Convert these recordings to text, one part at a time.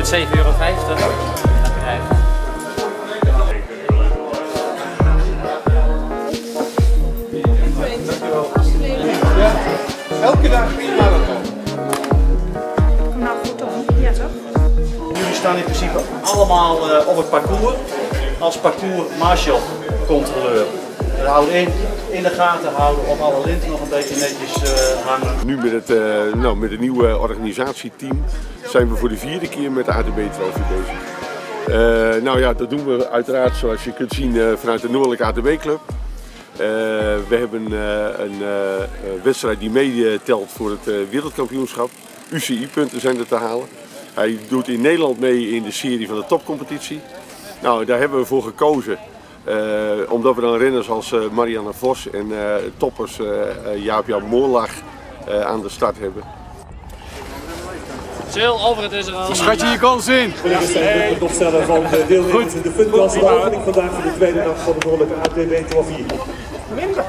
€7,50. Ja, elke dag 4 marathon. Nou goed om, ja toch? Jullie staan in principe allemaal op het parcours als parcours marshal controleur. We houden in de gaten houden of alle linten nog een beetje netjes hangen. Nu met het nieuwe organisatieteam zijn we voor de 4e keer met de ATB-trofee bezig. Nou ja, dat doen we uiteraard zoals je kunt zien vanuit de Noordelijke ATB-club. We hebben een wedstrijd die meetelt voor het wereldkampioenschap. UCI-punten zijn er te halen. Hij doet in Nederland mee in de serie van de topcompetitie. Nou, daar hebben we voor gekozen. Omdat we dan renners als Marianne Vos en toppers Jaap-Jan Moorlag aan de start hebben. Sil, Alfred is er al. Schat je je kans in? Collega's zijn het opstellen van de deelnemers in de funklasse. De opening vandaag voor de tweede dag van de Noordelijke ATB-trofee. Minder.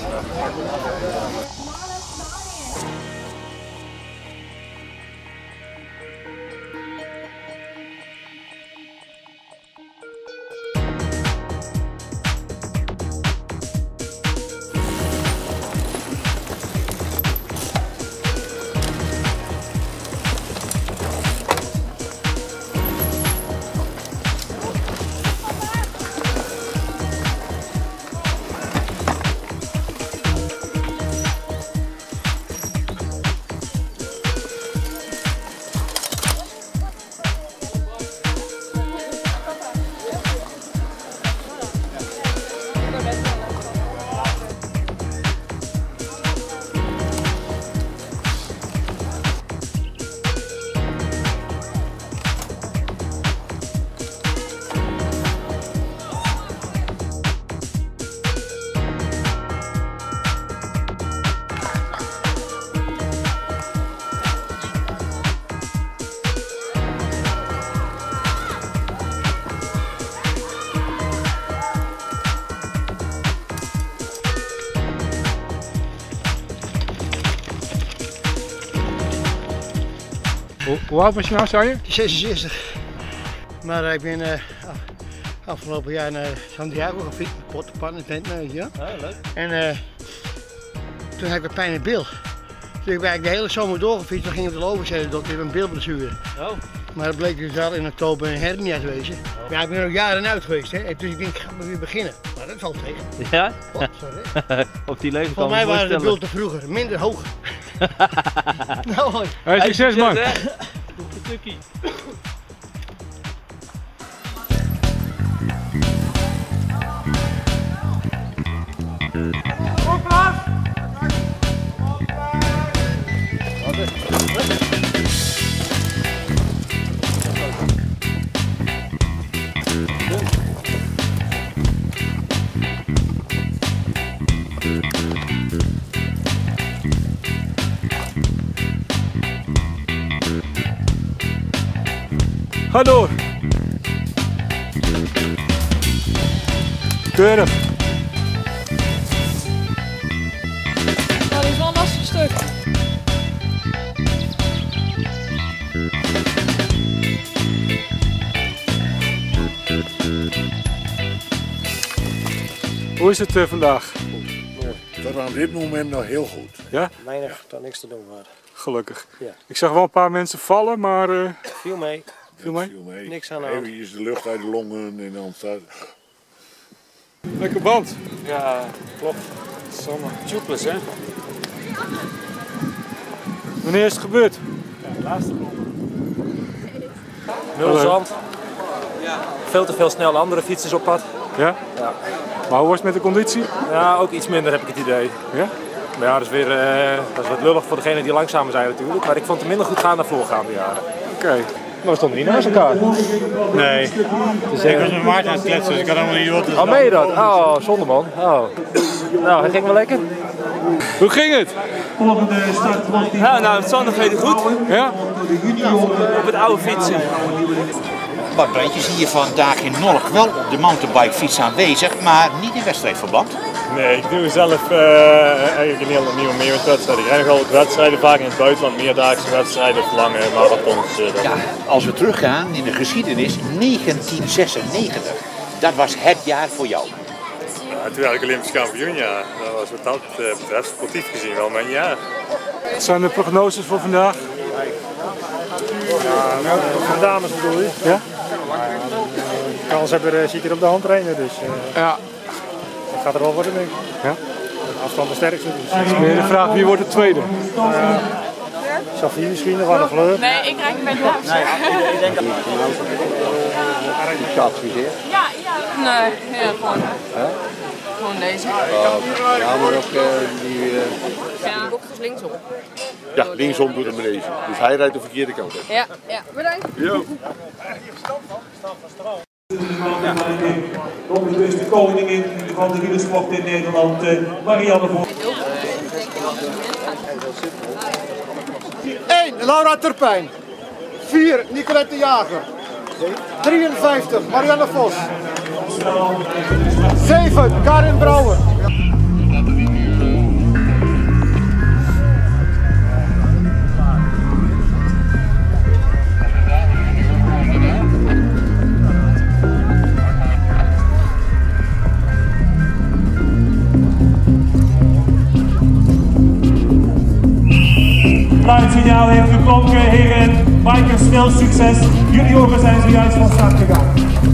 Hoe oud was je nou, zei je? 66. Maar ik ben afgelopen jaar naar Santiago gefietst met pottenpan en tent, weet je wel. Ja, leuk. En toen had ik wat pijn in het bil. Dus ik ben eigenlijk de hele zomer doorgefietst, toen ging ik op de overzijde, dat ik een bilblessure. Oh. Maar dat bleek dus al in oktober een hernia te wezen. Ja, ik ben er ook jaren uit geweest, hè. Dus ik denk, ik ga maar weer beginnen. Maar dat valt tegen. Ja? Oh, sorry. Op die leeftijd. Voor mij waren de bulten vroeger minder hoog. Nou hoi. Hey, succes man! Tukkie. Ga door! Keurig! Nou, dit is wel een lastig stuk. Hoe is het vandaag? Dat aan dit moment nog heel goed. Ja? Weinig, dan niks te doen waren. Gelukkig. Ja. Ik zag wel een paar mensen vallen, maar Viel mee, viel mee. niks aan de hand. Even is de lucht uit de longen en dan staat... Lekker band. Ja, klopt. Samme. Tubeless, hè? Wanneer is het gebeurd? Ja, laatste blok. Nul zand. Veel te veel snel andere fietsers op pad. Ja? Ja. Maar hoe was het met de conditie? Ja, ook iets minder heb ik het idee. Ja? Maar ja, dat is weer dat is wat lullig voor degenen die langzamer zijn natuurlijk. Maar ik vond het minder goed gaan dan voorgaande jaren. Oké. Maar we stonden niet naast elkaar. Nee, ik was met Maarten aan het kletsen, dus ik had helemaal niet wat. Oh, meen je dat? Oh, zonde man. Oh. Nou, hij ging wel lekker. Hoe ging het? Ja, nou, het zondag ging goed. Ja? Op het oude fietsen. Bart Breitjes hier vandaag in Norg wel op de mountainbikefiets aanwezig, maar niet in wedstrijdverband. Nee, ik doe zelf eigenlijk een hele nieuwe meer met wedstrijden. Ik rijd nog altijd wedstrijden, vaak in het buitenland, meerdaagse wedstrijden of lange marathons. Ja, als we teruggaan in de geschiedenis, 1996. Dat was het jaar voor jou. Ja, toen werd ik Olympisch kampioen, ja. Dat was wat dat betreft sportief gezien wel mijn jaar. Wat zijn de prognoses voor vandaag? Ja, van dames bedoel je? Ja? De kans hebben ziet hier op de hand trainen, dus ja. Dat gaat er wel worden, denk ik. Ja? De afstand de sterkste. Dus. Meer de vraag, wie wordt de tweede? Safie misschien, of Anne Fleur? Nee, ik krijg het bij de dames. Nee, ik denk dat... Ja, ja. Nee, ja, gewoon. Gewoon deze. Ja, maar ook die... Ja, ook dus linksom. Ja, linksom doet hem deze. Dus hij rijdt de verkeerde kant op. Ja, ja. Bedankt. Jo. Nog is de koningin van de wielersport in Nederland, Marianne Vos. 1. Laura Turpijn. 4. Nicolette de Jager. 53. Marianne Vos. 7. Karin Brouwer. Fluitsignaal heeft geklonken, heren. Bikers, snel succes. Junioren zijn zojuist van start gegaan.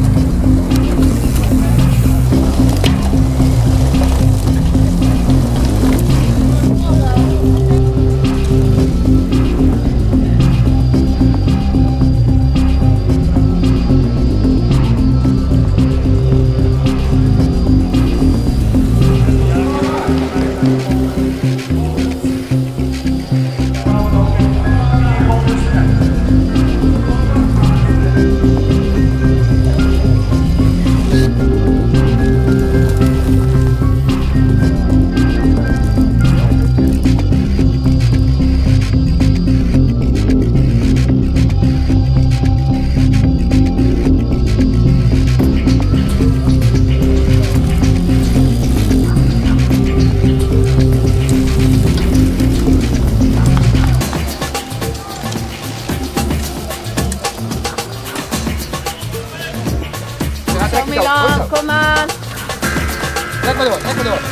Milan, kom aan. Let maar door, let maar door.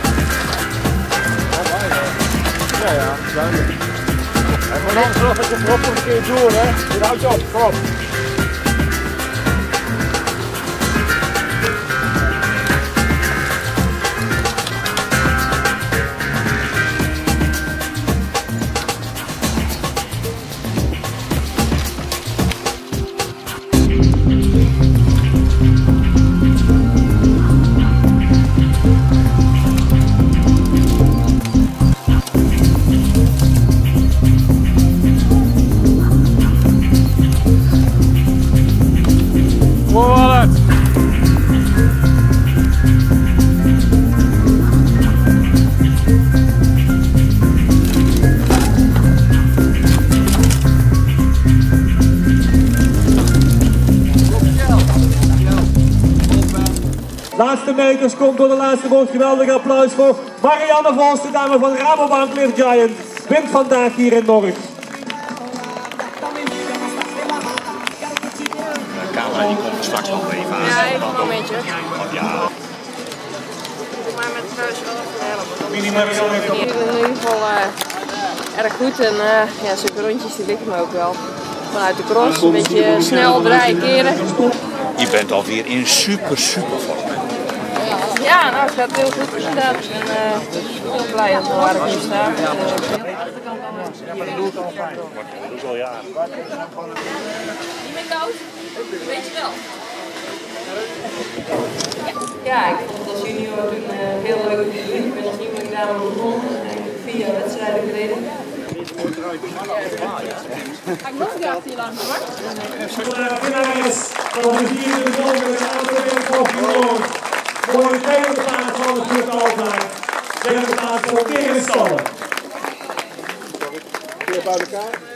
Ja, ja, duidelijk. En vooral zorg dat je het nog een keer door, hè. Hier houdt je op, kom op. Laatste meters komt door de laatste bocht. Geweldig applaus voor Marianne Vos, de dame van Rabobank Clear Giant. Wint vandaag hier in Norg. De camera die komt straks nog even aan. Ja, even een momentje. Ja. Maar met het huis wel even helpen. Ik vind het in ieder geval erg goed en ja, zulke rondjes die liggen me ook wel. Vanuit de cross, een beetje snel draaien, keren. Je bent alweer in super vorm. Ja, nou, het gaat heel goed inderdaad. Ik ben heel blij dat waar ik nu sta. Dat doe ik al fijn. Dat doe ik al jaren. Niet meer koud? Weet je wel. Ja, ik vond het als junior toen heel leuk. Ik ben als nieuweling daarom begonnen. Ik heb 4 wedstrijden gereden. Ga ik nog een keer hier langs, hoor? De winnaar is van de 4e ronde van voor de tweede plaats van het Kurt Altijd. Derde plaats voor Keren Stallen. Weer bij elkaar.